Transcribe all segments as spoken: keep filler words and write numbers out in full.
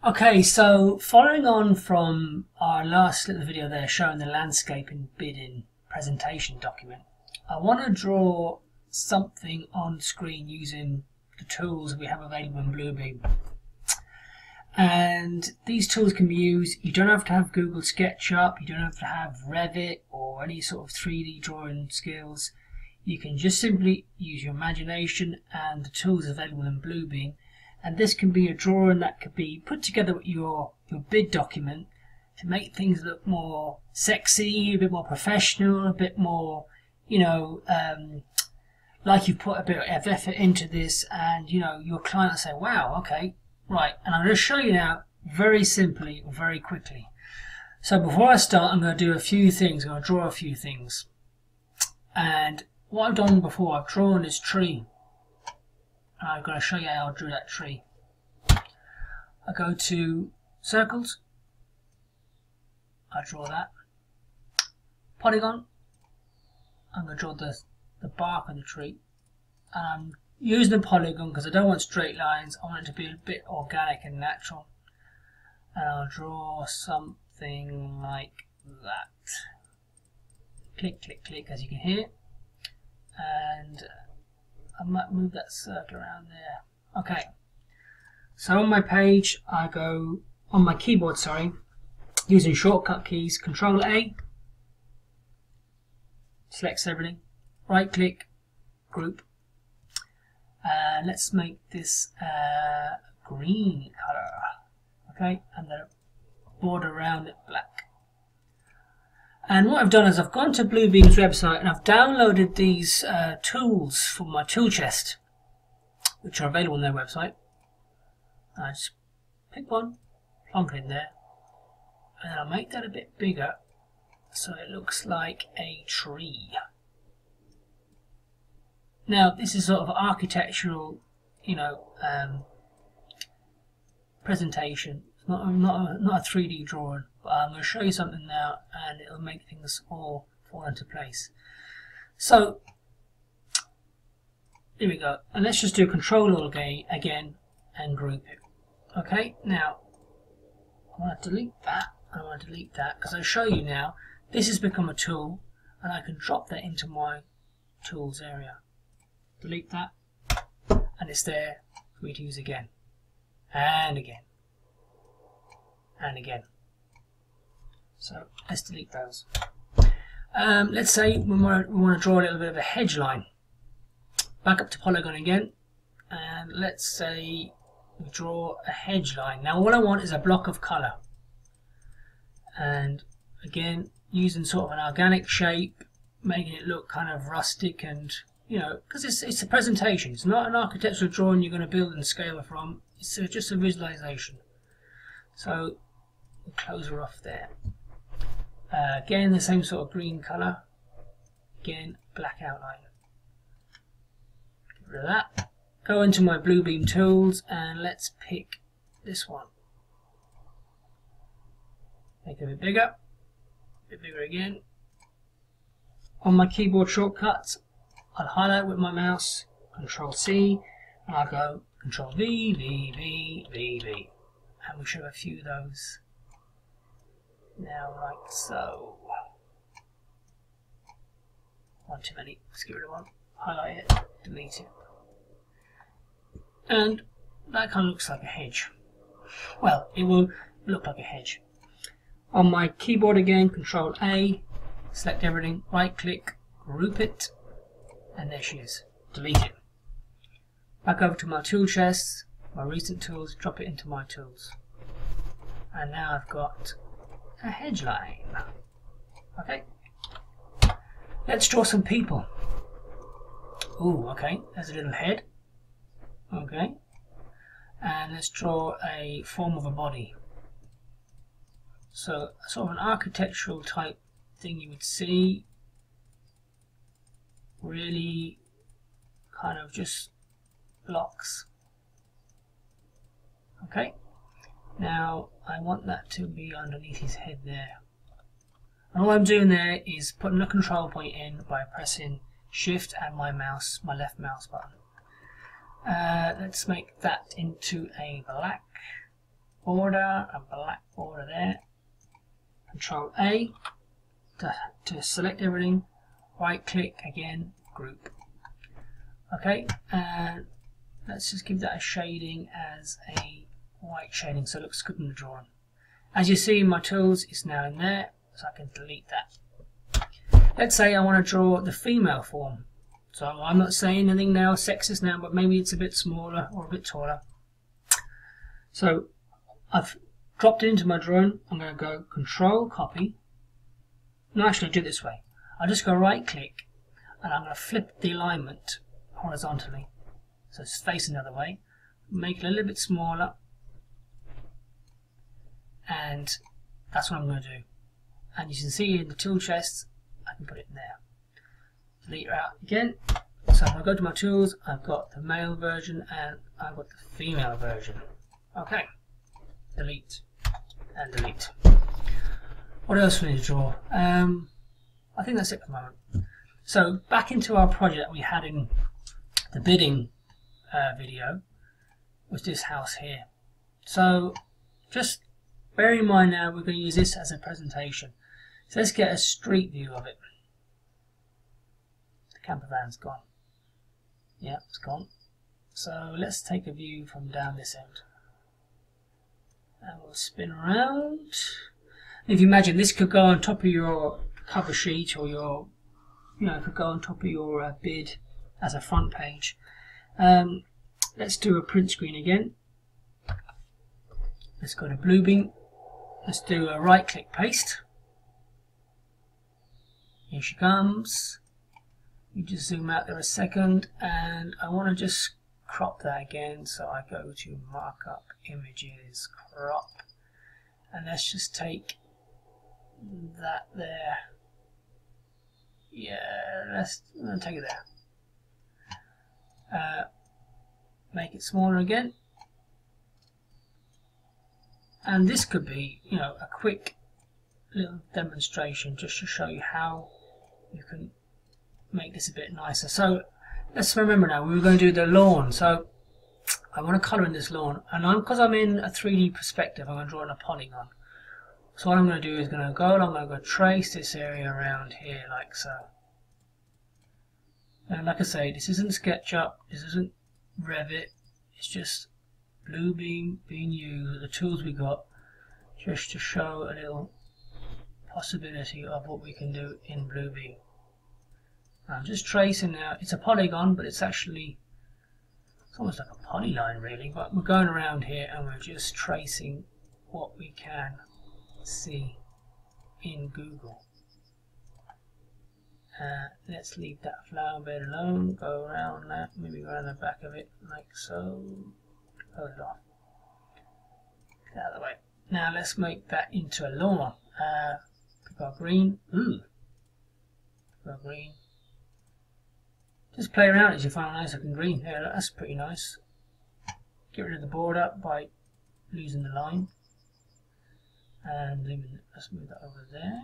Okay, so following on from our last little video there showing the landscape and bidding presentation document, I want to draw something on screen using the tools we have available in Bluebeam. And these tools can be used, you don't have to have Google SketchUp, you don't have to have Revit or any sort of three D drawing skills. You can just simply use your imagination and the tools available in Bluebeam. And this can be a drawing that could be put together with your, your bid document to make things look more sexy, a bit more professional, a bit more, you know, um, like you've put a bit of effort into this, and, you know, your client will say, wow, okay, right. And I'm going to show you now very simply, very quickly. So before I start, I'm going to do a few things. I'm going to draw a few things. And what I've done before, I've drawn this tree. I'm going to show you how I drew that tree. I go to circles, I draw that. Polygon, I'm going to draw the, the bark of the tree. And I'm using the polygon because I don't want straight lines, I want it to be a bit organic and natural. And I'll draw something like that. Click, click, click, as you can hear. And I might move that circle around there. Okay, so on my page I go on my keyboard, sorry, using shortcut keys, Control A, selects everything, right click, group, and let's make this uh, green color, okay, and the border around it black. And what I've done is I've gone to Bluebeam's website and I've downloaded these uh, tools from my tool chest, which are available on their website. I just pick one, plonk it in there, and then I'll make that a bit bigger so it looks like a tree. Now this is sort of architectural, you know, um, presentation. It's not, not, a, not a three D drawing. But I'm going to show you something now and it'll make things all fall into place. So here we go, and let's just do Control Alt again and group it. Okay, now I want to delete that, and I want to delete that because I'll show you now this has become a tool and I can drop that into my tools area. Delete that, and it's there for me to use again and again and again. So let's delete those. Um, let's say we want, to, we want to draw a little bit of a hedge line. Back up to polygon again, and let's say we draw a hedge line. Now all I want is a block of colour, and again using sort of an organic shape, making it look kind of rustic, and you know, because it's it's a presentation. It's not an architectural drawing you're going to build and scale from. It's just a visualization. So we'll close her off there. Uh, again, the same sort of green colour. Again, black outline. Get rid of that. Go into my Bluebeam tools and let's pick this one. Make it a bit bigger. A bit bigger again. On my keyboard shortcuts, I'll highlight with my mouse, Control C, and I'll go Control V, V, V, V, V. And we should have a few of those. Now, like so. One too many. Let's get rid of one. Highlight it. Delete it. And that kind of looks like a hedge. Well, it will look like a hedge. On my keyboard again, Control A. Select everything. Right click. Group it. And there she is. Delete it. Back over to my tool chest. My recent tools. Drop it into my tools. And now I've got a hedge line. Okay, let's draw some people. Ooh, okay, there's a little head. Okay, and let's draw a form of a body. So sort of an architectural type thing you would see, really kind of just blocks. Okay, now I want that to be underneath his head there. And all I'm doing there is putting a control point in by pressing Shift and my mouse, my left mouse button. Uh, let's make that into a black. border, a black border there. Control A to, to select everything. Right click again, group. Okay, and let's just give that a shading as a white shading so it looks good in the drawing. As you see in my tools, it's now in there, so I can delete that. Let's say I want to draw the female form. So I'm not saying anything now sexist now, but maybe it's a bit smaller or a bit taller. So I've dropped it into my drawing. I'm going to go Control Copy. No, actually do it this way. I'll just go right click and I'm going to flip the alignment horizontally. So it's facing the other way. Make it a little bit smaller. And that's what I'm going to do. And you can see in the tool chest, I can put it in there. Delete it out again. So if I go to my tools, I've got the male version and I've got the female version. Okay. Delete and delete. What else do we need to draw? Um, I think that's it for the moment. So back into our project that we had in the bidding uh, video was this house here. So just bear in mind now we're going to use this as a presentation. So let's get a street view of it. The camper van's gone. Yeah, it's gone. So let's take a view from down this end. And we'll spin around. If you imagine this could go on top of your cover sheet or your, you know, it could go on top of your uh, bid as a front page. Um, let's do a print screen again. Let's go to Bluebeam. Let's do a right click paste. Here she comes. You just zoom out there a second and I want to just crop that again, so I go to markup, images, crop, and let's just take that there. Yeah, let's, let's take it there. Uh, make it smaller again, and this could be, you know, a quick little demonstration just to show you how you can make this a bit nicer. So let's remember now we were going to do the lawn. So I want to colour in this lawn, and I'm because I'm in a three D perspective, I'm going to draw in a polygon. So what I'm going to do is going to go along, I'm going to go trace this area around here like so. And like I say, this isn't SketchUp, this isn't Revit, it's just Bluebeam being used, the tools we got, just to show a little possibility of what we can do in Bluebeam. I'm just tracing now. It's a polygon, but it's actually, it's almost like a polyline really, but we're going around here and we're just tracing what we can see in Google. Uh, let's leave that flower bed alone, go around that, maybe go around the back of it like so, close it off, get out of the way. Now let's make that into a lawn. Uh, pick our green, ooh, pick our green. Just play around as you find a nice looking green. Yeah, that's pretty nice. Get rid of the border by losing the line. And leaving, let's move that over there.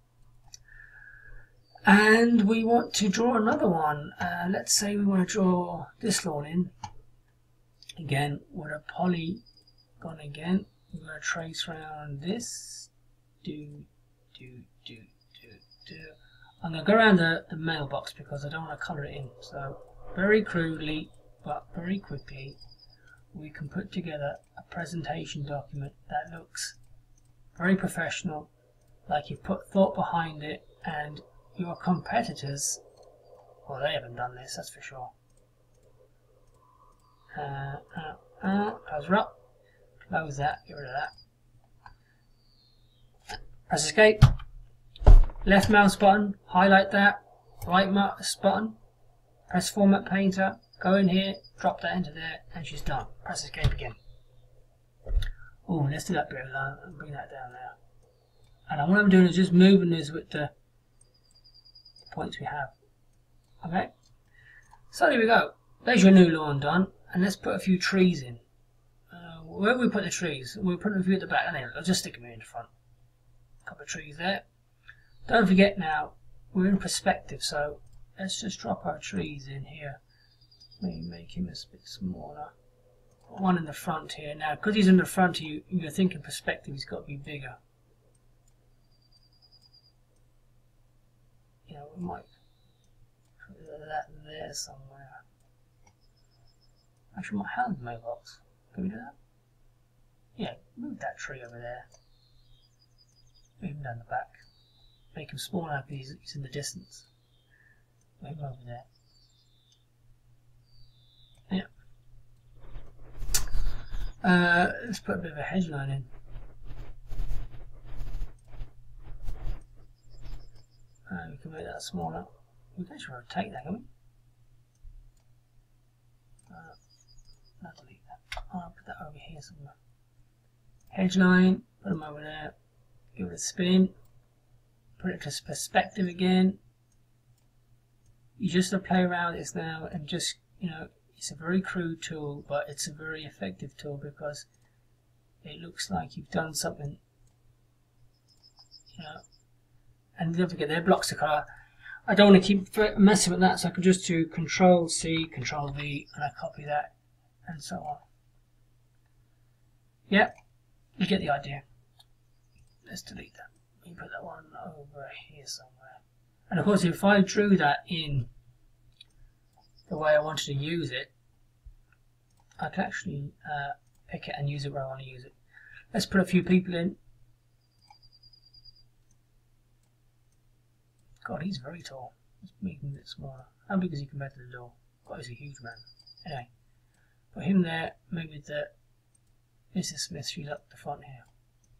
And we want to draw another one. Uh, let's say we want to draw this lawn in. Again, with a polygon again. We're going to trace around this. Do, do, do, do, do. I'm going to go around the, the mailbox because I don't want to colour it in. So very crudely but very quickly we can put together a presentation document that looks very professional, like you've put thought behind it, and your competitors, well, they haven't done this, that's for sure. Uh, uh, uh, close her up, close that, get rid of that. Press escape. Left mouse button, highlight that, right mouse button, press format painter, go in here, drop that into there, and she's done. Press escape again. Oh, let's do that bit alone and bring that down there. And what I'm doing is just moving this with the points we have. Okay, so there we go. There's your new lawn done, and let's put a few trees in. Uh, where do we put the trees? We'll put a few at the back, and then I'll just stick them in the front. A couple of trees there. Don't forget now, we're in perspective, so let's just drop our trees in here. Maybe make him a bit smaller. Put one in the front here. Now, because he's in the front of you, you're thinking perspective, he's got to be bigger. You know, we might put that there somewhere. Actually, my hand mailbox. Can we do that? Yeah, move that tree over there. Move him down the back. Make him small now because he's, he's in the distance. Move him over there. Yeah. Uh, let's put a bit of a hedge line in. Uh, we can make that smaller. We can actually rotate that, can we? Uh, no, delete that. I'll put that over here somewhere. Hedge line, put them over there. Give it a spin. Put it to perspective again. You just have to play around with this now and just, you know, it's a very crude tool, but it's a very effective tool because it looks like you've done something, you know. And don't forget, they're blocks of colour. I don't want to keep messing with that, so I can just do Control C, Control V, and I copy that, and so on. Yep, you get the idea. Let's delete that. We put that one over here somewhere. And of course, if I drew that in the way I wanted to use it, I can actually uh, pick it and use it where I want to use it. Let's put a few people in. God, he's very tall. Let's make him a bit smaller. How big is he compared to the door? God, he's a huge man. Anyway, put him there. Maybe the Missus Smith, she's up the front here.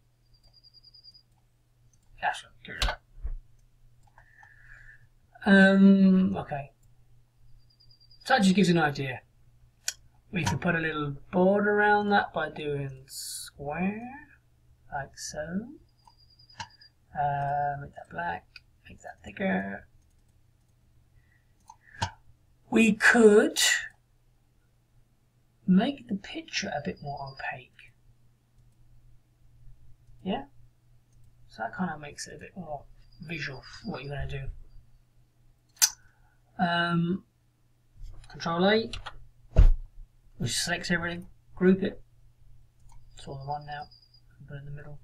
Yeah, sure, get rid of that. Um, okay. So that just gives you an idea. We can put a little border around that by doing square, like so. Uh, make that black. Make that thicker. We could make the picture a bit more opaque. Yeah? So that kind of makes it a bit more visual for what you're going to do. Um, Control A, which selects everything, group it. It's all the one now. Put it in the middle.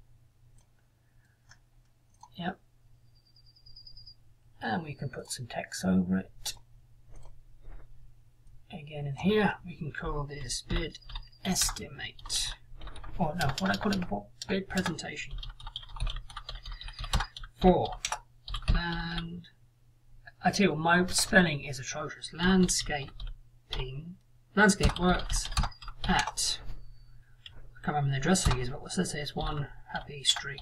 Yep. And we can put some text over it. Again in here, we can call this bid estimate. Or no, what I call it before? Bid presentation. Four. And I tell you what, my spelling is atrocious. Landscaping. Landscape works at. I can't remember the address I use, but what's this? It's one Happy Street.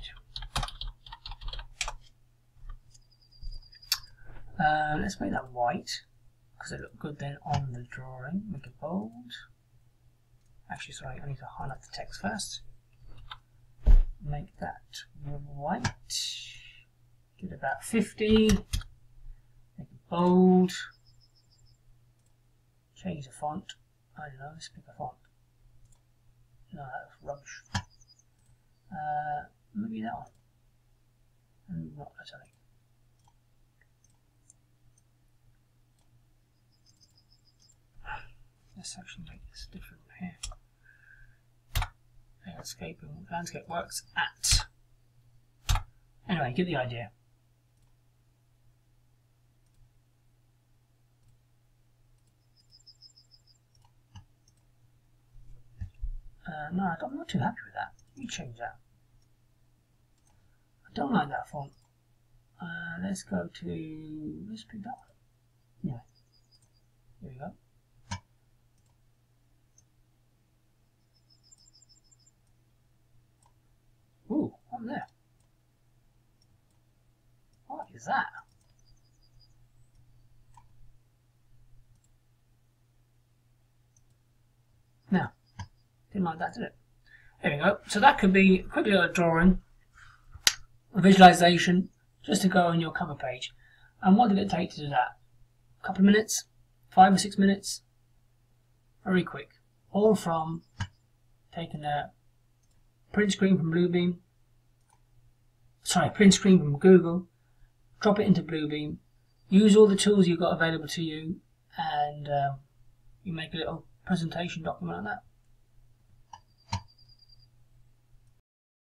Uh, let's make that white because it looked good then on the drawing. Make it bold. Actually, sorry, I need to highlight the text first. Make that white. Give it about fifty. Make it bold. Change the font. I don't know, let's pick a font. No, that's rubbish. Uh, maybe that one. And not italic. Let's actually make this different here. Landscaping, landscape works at. Anyway, get the idea. Uh, no, I'm not too happy with that. Let me change that. I don't like that font. Uh, let's go to. Let's pick that one. Anyway, here we go. Ooh, what there? What is that? Now, didn't like that, did it? There we go. So that could be a quick little drawing, a visualization, just to go on your cover page. And what did it take to do that? A couple of minutes? Five or six minutes? Very quick. All from taking a print screen from Bluebeam, sorry, print screen from Google, drop it into Bluebeam, use all the tools you've got available to you, and uh, you make a little presentation document like that.